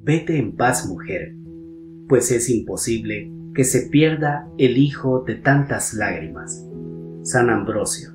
Vete en paz, mujer, pues es imposible que se pierda el hijo de tantas lágrimas. San Ambrosio.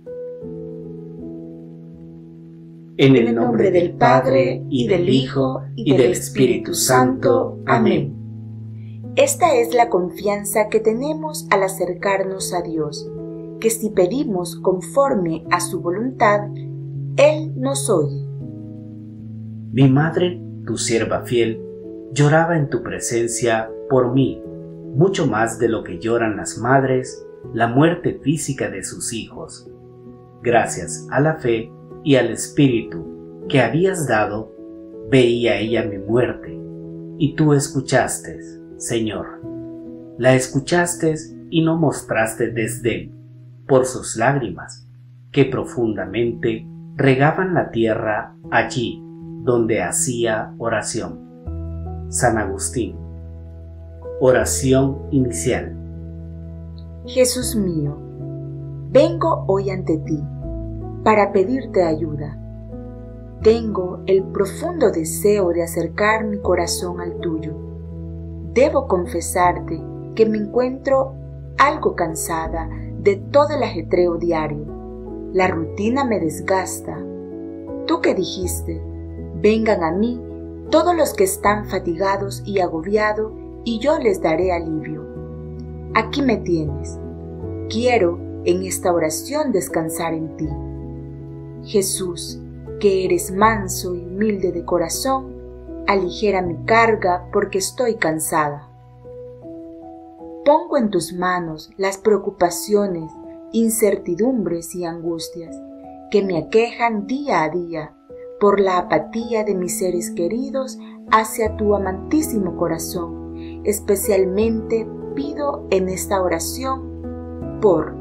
En el nombre del Padre, y del Hijo, y del Espíritu Santo. Amén. Esta es la confianza que tenemos al acercarnos a Dios, que si pedimos conforme a su voluntad, Él nos oye. Mi madre, tu sierva fiel, lloraba en tu presencia por mí, mucho más de lo que lloran las madres la muerte física de sus hijos. Gracias a la fe y al Espíritu que habías dado, veía ella mi muerte, y tú escuchaste, Señor. La escuchaste y no mostraste desdén por sus lágrimas, que profundamente regaban la tierra allí donde hacía oración. San Agustín. Oración inicial. Jesús mío, vengo hoy ante ti para pedirte ayuda. Tengo el profundo deseo de acercar mi corazón al tuyo. Debo confesarte que me encuentro algo cansada de todo el ajetreo diario. La rutina me desgasta. Tú que dijiste, vengan a mí todos los que están fatigados y agobiados, y yo les daré alivio. Aquí me tienes. Quiero en esta oración descansar en ti. Jesús, que eres manso y humilde de corazón, aligera mi carga porque estoy cansada. Pongo en tus manos las preocupaciones, incertidumbres y angustias que me aquejan día a día por la apatía de mis seres queridos hacia tu amantísimo corazón. Especialmente pido en esta oración por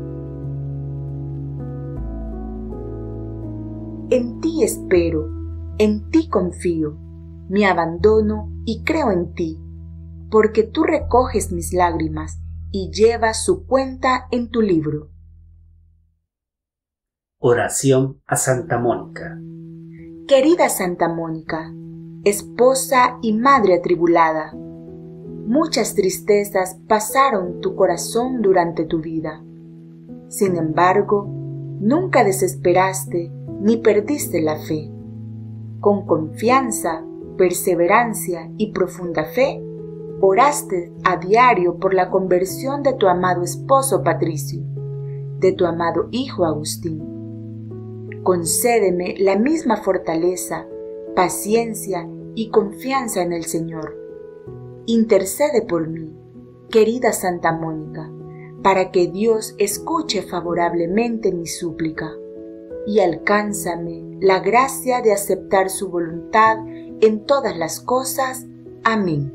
en ti espero, en ti confío, me abandono y creo en ti, porque tú recoges mis lágrimas y llevas su cuenta en tu libro. Oración a Santa Mónica. Querida Santa Mónica, esposa y madre atribulada, muchas tristezas pasaron tu corazón durante tu vida. Sin embargo, nunca desesperaste ni perdiste la fe. Con confianza, perseverancia y profunda fe, oraste a diario por la conversión de tu amado esposo Patricio, de tu amado hijo Agustín. Concédeme la misma fortaleza, paciencia y confianza en el Señor. Intercede por mí, querida Santa Mónica, para que Dios escuche favorablemente mi súplica y alcánzame la gracia de aceptar su voluntad en todas las cosas. Amén.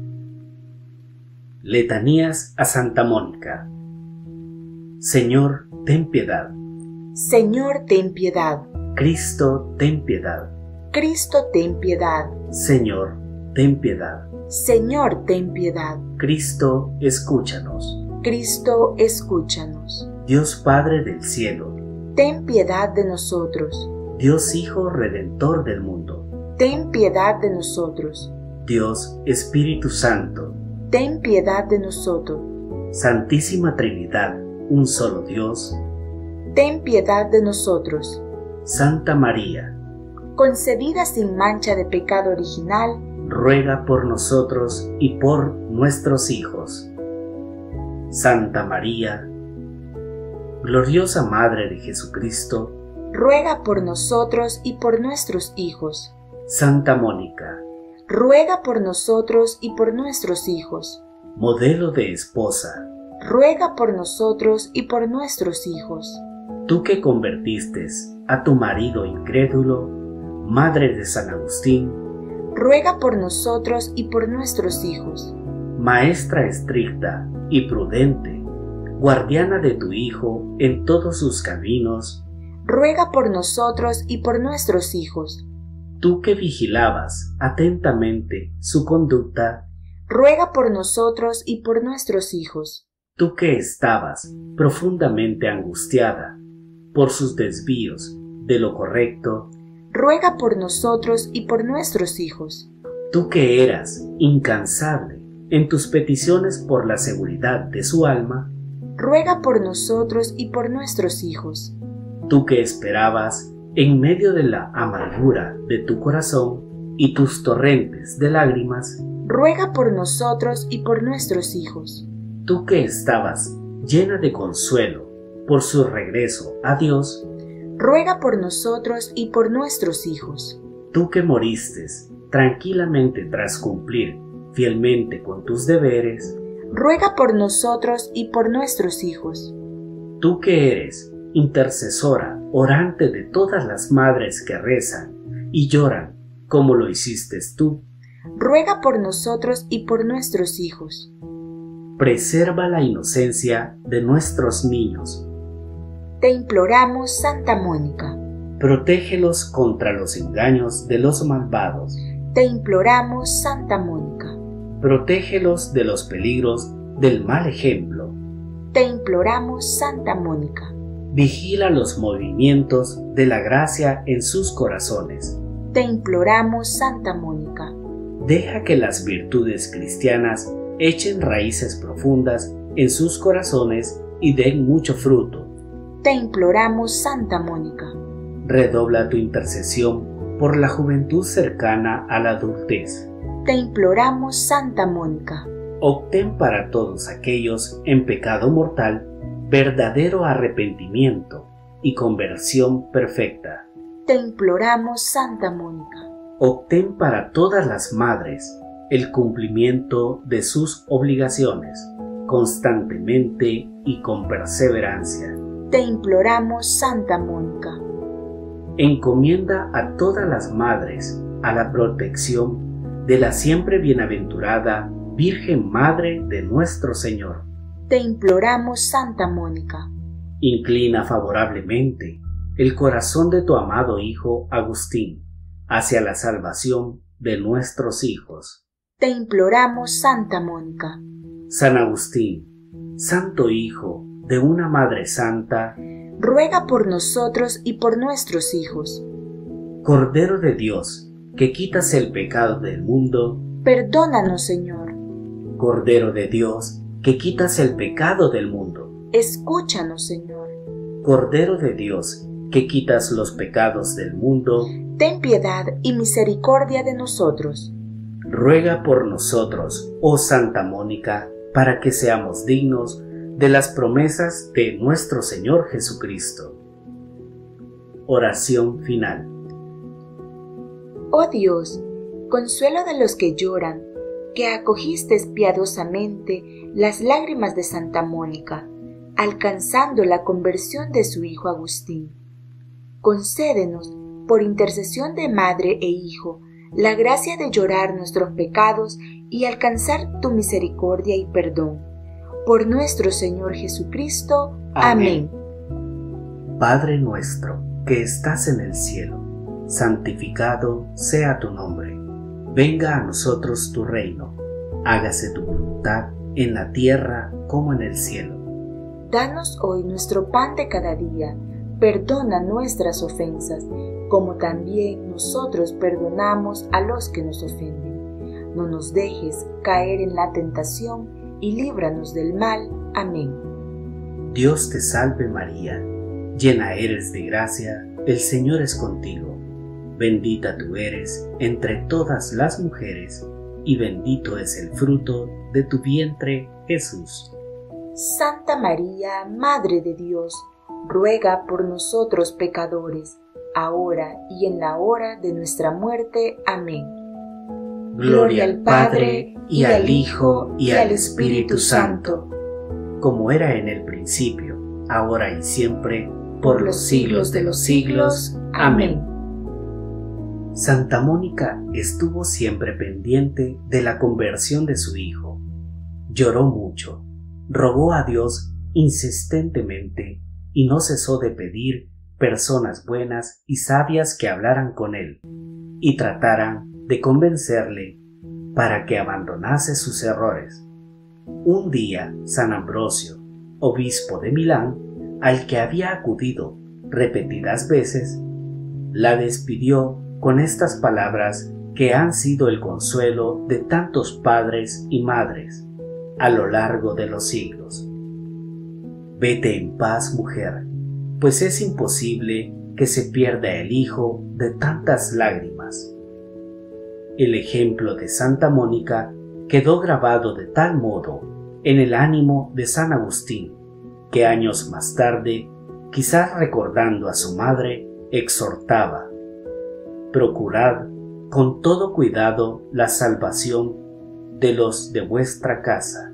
Letanías a Santa Mónica. Señor, ten piedad. Señor, ten piedad. Cristo, ten piedad. Cristo, ten piedad. Señor, ten piedad. Señor, ten piedad. Cristo, escúchanos. Cristo, escúchanos. Dios Padre del cielo, ten piedad de nosotros. Dios Hijo Redentor del mundo, ten piedad de nosotros. Dios Espíritu Santo, ten piedad de nosotros. Santísima Trinidad, un solo Dios, ten piedad de nosotros. Santa María, concebida sin mancha de pecado original, ruega por nosotros y por nuestros hijos. Santa María, gloriosa Madre de Jesucristo, ruega por nosotros y por nuestros hijos. Santa Mónica, ruega por nosotros y por nuestros hijos. Modelo de esposa, ruega por nosotros y por nuestros hijos. Tú que convertiste a tu marido incrédulo, Madre de San Agustín, ruega por nosotros y por nuestros hijos. Maestra estricta y prudente, guardiana de tu Hijo en todos sus caminos, ruega por nosotros y por nuestros hijos. Tú que vigilabas atentamente su conducta, ruega por nosotros y por nuestros hijos. Tú que estabas profundamente angustiada por sus desvíos de lo correcto, ruega por nosotros y por nuestros hijos. Tú que eras incansable en tus peticiones por la seguridad de su alma, ruega por nosotros y por nuestros hijos. Tú que esperabas en medio de la amargura de tu corazón y tus torrentes de lágrimas, ruega por nosotros y por nuestros hijos. Tú que estabas llena de consuelo por su regreso a Dios, ruega por nosotros y por nuestros hijos. Tú que moriste tranquilamente tras cumplir fielmente con tus deberes, ruega por nosotros y por nuestros hijos. Tú que eres intercesora, orante de todas las madres que rezan y lloran como lo hiciste tú, ruega por nosotros y por nuestros hijos. Preserva la inocencia de nuestros niños. Te imploramos, Santa Mónica. Protégelos contra los engaños de los malvados. Te imploramos, Santa Mónica. Protégelos de los peligros del mal ejemplo. Te imploramos, Santa Mónica. Vigila los movimientos de la gracia en sus corazones. Te imploramos, Santa Mónica. Deja que las virtudes cristianas echen raíces profundas en sus corazones y den mucho fruto. Te imploramos, Santa Mónica. Redobla tu intercesión por la juventud cercana a la adultez. Te imploramos, Santa Mónica. Obtén para todos aquellos en pecado mortal verdadero arrepentimiento y conversión perfecta. Te imploramos, Santa Mónica. Obtén para todas las madres el cumplimiento de sus obligaciones, constantemente y con perseverancia. Te imploramos, Santa Mónica. Encomienda a todas las madres a la protección de la siempre bienaventurada Virgen Madre de nuestro Señor. Te imploramos, Santa Mónica. Inclina favorablemente el corazón de tu amado Hijo Agustín hacia la salvación de nuestros hijos. Te imploramos, Santa Mónica. San Agustín, santo hijo de una Madre Santa, ruega por nosotros y por nuestros hijos. Cordero de Dios, que quitas el pecado del mundo, perdónanos, Señor. Cordero de Dios, que quitas el pecado del mundo, escúchanos, Señor. Cordero de Dios, que quitas los pecados del mundo, ten piedad y misericordia de nosotros. Ruega por nosotros, oh Santa Mónica, para que seamos dignos de las promesas de nuestro Señor Jesucristo. Oración final. Oh Dios, consuelo de los que lloran, que acogiste piadosamente las lágrimas de Santa Mónica, alcanzando la conversión de su hijo Agustín. Concédenos, por intercesión de madre e hijo, la gracia de llorar nuestros pecados y alcanzar tu misericordia y perdón. Por nuestro Señor Jesucristo. Amén. Padre nuestro, que estás en el cielo, santificado sea tu nombre. Venga a nosotros tu reino. Hágase tu voluntad en la tierra como en el cielo. Danos hoy nuestro pan de cada día. Perdona nuestras ofensas, como también nosotros perdonamos a los que nos ofenden. No nos dejes caer en la tentación y líbranos del mal. Amén. Dios te salve María, llena eres de gracia, el Señor es contigo. Bendita tú eres entre todas las mujeres, y bendito es el fruto de tu vientre, Jesús. Santa María, Madre de Dios, ruega por nosotros pecadores, ahora y en la hora de nuestra muerte. Amén. Gloria al Padre, y al Hijo, y al Espíritu Santo, como era en el principio, ahora y siempre, por los siglos de los siglos. Amén. Santa Mónica estuvo siempre pendiente de la conversión de su hijo. Lloró mucho, rogó a Dios insistentemente y no cesó de pedir personas buenas y sabias que hablaran con él y trataran de convencerle para que abandonase sus errores. Un día, San Ambrosio, obispo de Milán, al que había acudido repetidas veces, la despidió con estas palabras que han sido el consuelo de tantos padres y madres a lo largo de los siglos. Vete en paz, mujer, pues es imposible que se pierda el hijo de tantas lágrimas. El ejemplo de Santa Mónica quedó grabado de tal modo en el ánimo de San Agustín, que años más tarde, quizás recordando a su madre, exhortaba: procurad con todo cuidado la salvación de los de vuestra casa.